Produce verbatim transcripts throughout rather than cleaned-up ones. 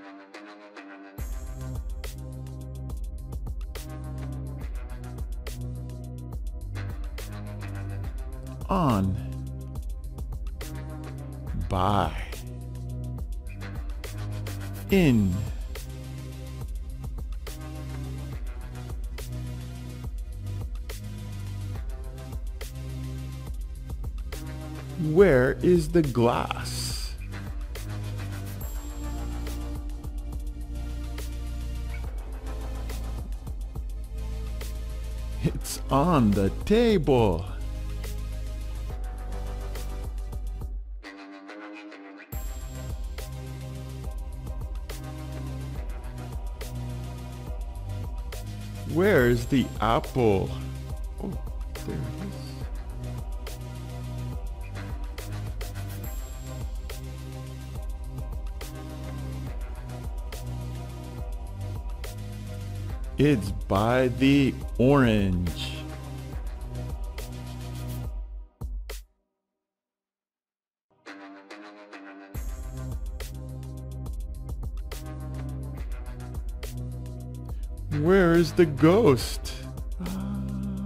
On, by, in, where is the glass? It's on the table. Where's the apple? Oh, there it is. It's by the orange. Where is the ghost? Ah.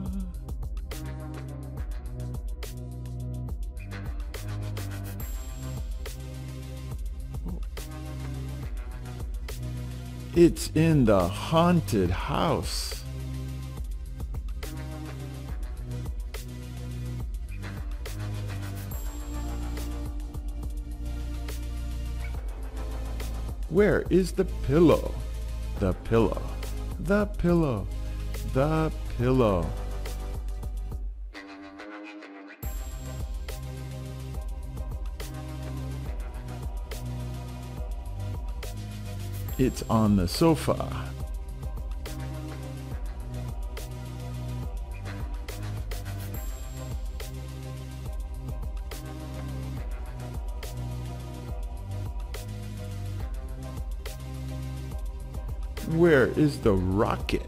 It's in the haunted house. Where is the pillow? The pillow. The pillow, the pillow. It's on the sofa. Where is the rocket?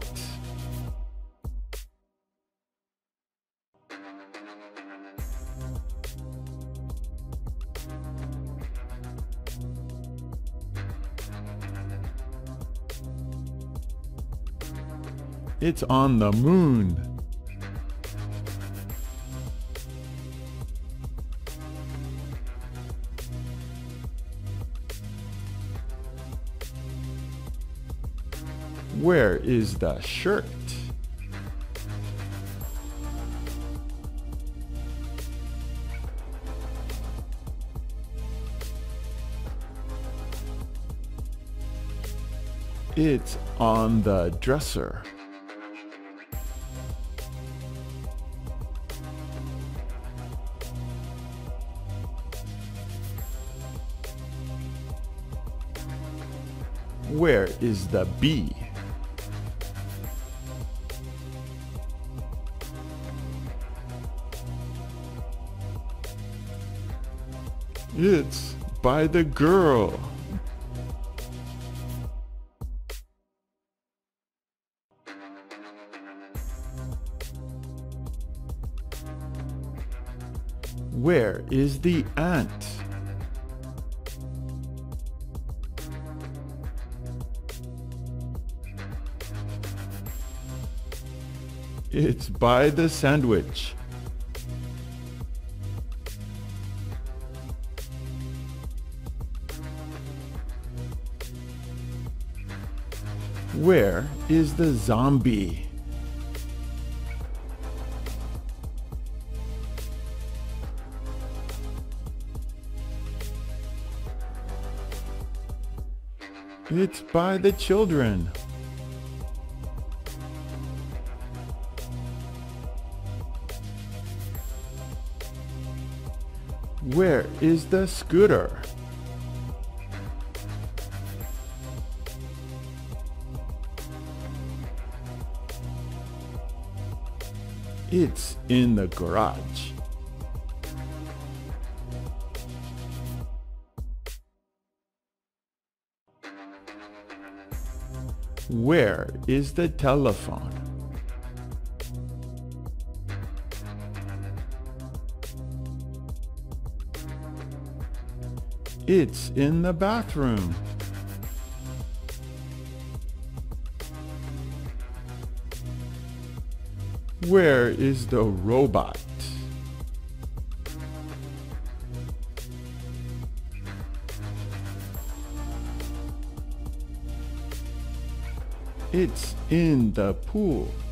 It's on the moon. Where is the shirt? It's on the dresser. Where is the bee? It's by the girl. Where is the ant? It's by the sandwich. Where is the zombie? It's by the children. Where is the scooter? It's in the garage. Where is the telephone? It's in the bathroom. Where is the robot? It's in the pool.